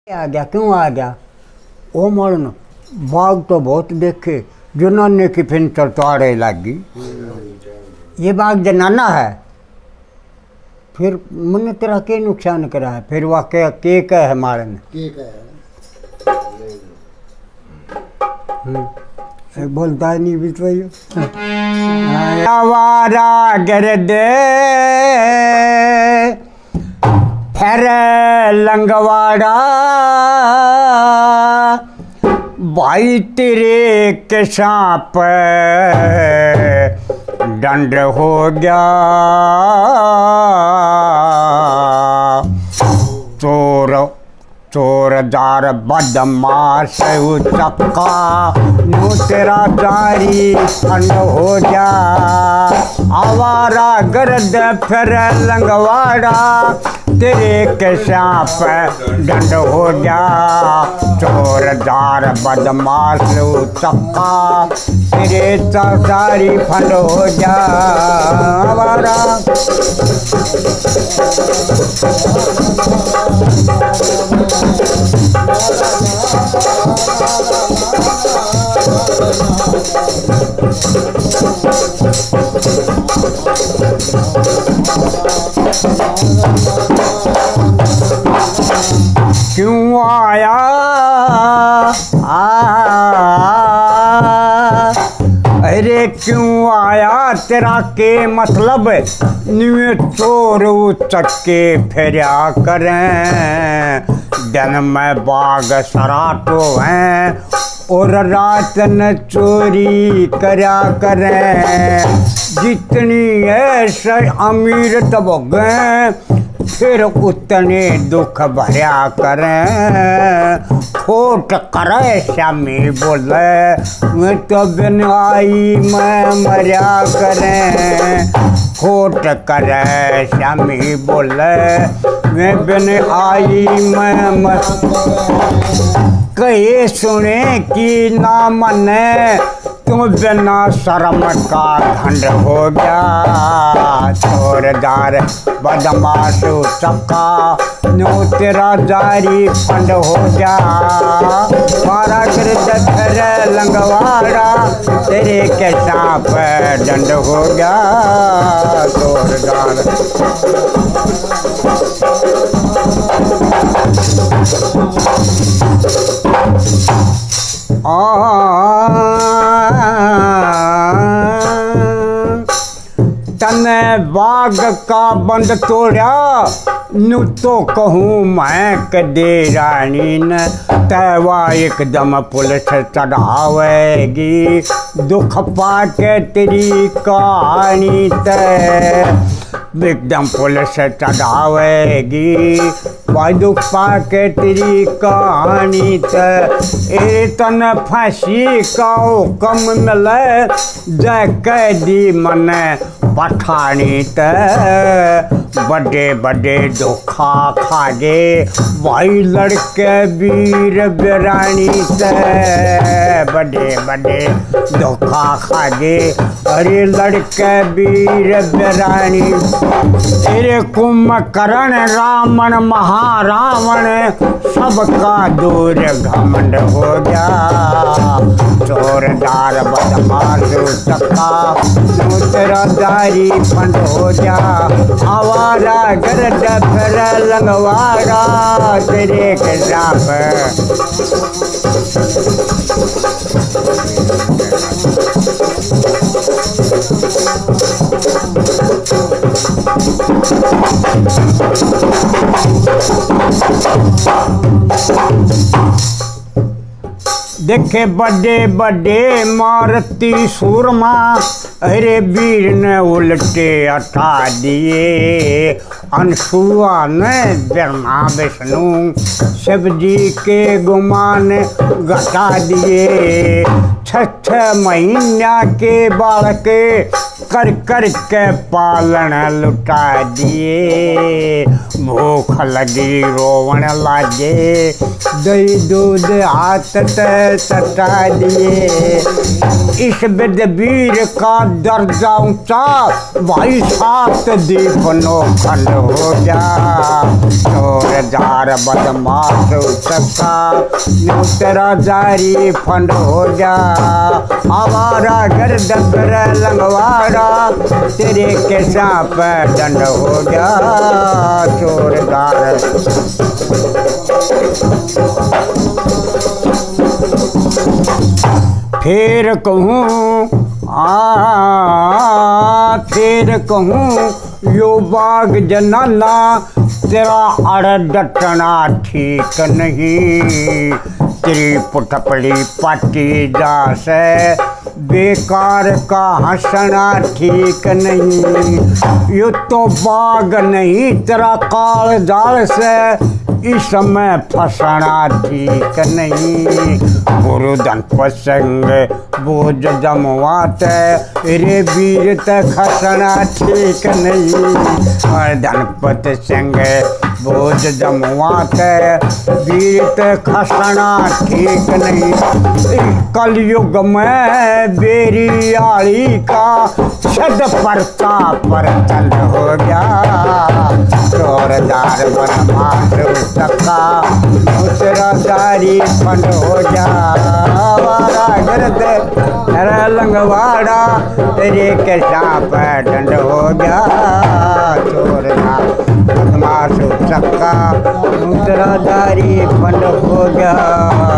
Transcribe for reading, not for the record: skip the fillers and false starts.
आ गया क्यों आ गया? ओ मरन बाघ तो बहुत देखे, जनाने की फिर चरताड़े लगी। ये बाघ जनाना है, फिर मैंने तेरा के नुकसान करा है? फिर वह के है मारन बोलता है नहीं बीच आवारा गर्द फिर लंगवाड़ा भाई तेरे के सांप दंड हो गया। चोरदार बदमाश चपका नो तेरा जारी फंड हो जा। आवारा गर्द फिर लंगवाड़ा तेरे के सांप दंड हो जा। चोरदार बदमाश चपका तेरे जारी फंड हो जा। आवारा क्यों आया अरे क्यों आया तेरा के मतलब न्यू चोर चक्के फेरा करें। दिन में बाघ सराटो हैं और रात न चोरी करा करें। जितनी ऐसे अमीर तबगे फिर उतने दुख भरा करें। खोट करे शामी बोले मैं तो बिन आई मैं मरा करें। खोट करे शामी बोले मैं बिन आई मैं कहे सुने की ना मने तुम बिना शर्म का घंड हो गया। चोरदार बदमाश चपका नो तेरा जारी फंड हो जा। मारा गिरद फिर लंगवाड़ा तेरे के सांप दंड हो गया। चोरदार तने बाघ का बंद तोड़ा नु तो कहूँ मैं कदे रानी न तैवा एकदम पुलिस चढ़ावेगी। दुख पाके तेरी कहानी तय एकदम पुलिस चढ़ावेगी। भाई दुख पाके तेरी कहानी तय तन फांसी का हुक्म मिले जय कैदी मने पठानी तय। बड़े बड़े धोखा खागे भाई लड़के वीर बिरानी तय। बड़े बड़े धोखा खागे अरे लड़के वीर बिरानी। तेरे कुंभकर्ण रावण महारावण सबका दूर घमंड हो गया। चोरदार बदमाश चक्का तेरा जारी फंड हो जा। आवारा गर्द फिर लंगवाड़ा तेरे के सांप देखे बड़े बड़े मारती सूरमा अरे वीर ने उल्टे हटा दिए। अनसुआ ने ब्रह्मा विष्णु शिव जी के गुमान घटा दिए। 6 महीना के बालक कर कर के पालन लुटा दिए, भूख लगी रोवण लागे, दही दूध हाथ ते सटा दिए। इस विद वीर का दर्जा ऊंचा, भाई सात दीप नो खंड हो जा। चोरदार बदमाश उसका नो तेरा जारी फंड हो जा। आवारा गर्द कर लंगवाड़ा, तेरे के सांप दंड हो जा। चोरदार फिर कहूँ फिर कहूँ यो बाग जनाना, तेरा अड़ डटना ठीक नहीं। तेरी पुटपड़ी पाटी जा से बेकार का हंसना ठीक नहीं। यो तो बाग नहीं तेरा काल जाल से, इस समय फंसना ठीक नहीं। गुरु धन संग बोझ जमवाते, रे वीर ते खसना ठीक नहीं। और धनपत संग बोझ जमवाते, वीर ते खसना ठीक नहीं। कलयुग में बेरी आली का छद परता पर चल हो गया। चोरदार बदमाश उसका दूसरा दारी फंड हो जा। वारा गर्द तेरा लंगवाड़ा, तेरे के सांप डंड हो गया। चोरदार बदमाश उसका दूसरा दारी फंड हो गया।